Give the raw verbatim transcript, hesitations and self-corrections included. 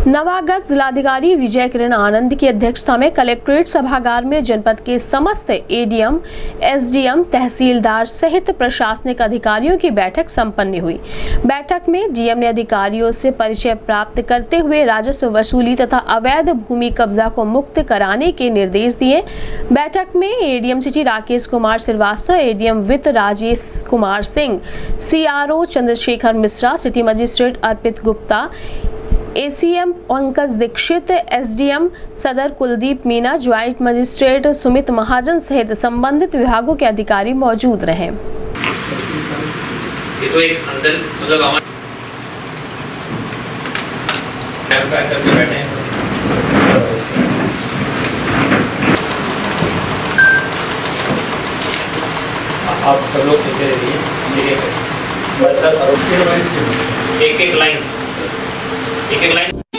नवागत जिलाधिकारी विजय किरण आनंद की अध्यक्षता में कलेक्ट्रेट सभागार में जनपद के समस्त एडीएम, एसडीएम, तहसीलदार सहित प्रशासनिक अधिकारियों की बैठक संपन्न हुई। बैठक में डीएम ने अधिकारियों से परिचय प्राप्त करते हुए राजस्व वसूली तथा अवैध भूमि कब्जा को मुक्त कराने के निर्देश दिए। बैठक में ADM city Rakesh Kumar Srivastava, ADM वित्त Rajesh Kumar Singh, CRO Chandrashekhar Mishra, city magistrate Arpit Gupta, ACM Pankaj Dixit, SDM सदर कुलदीप मीना, ज्वाइंट मजिस्ट्रेट सुमित महाजन सहित संबंधित विभागों के अधिकारी मौजूद रहे। ये तो एक अंदर मतलब करके बैठे हैं। आप सब लोग पीछे रहिए, एक एक लाइन एक एक लाइन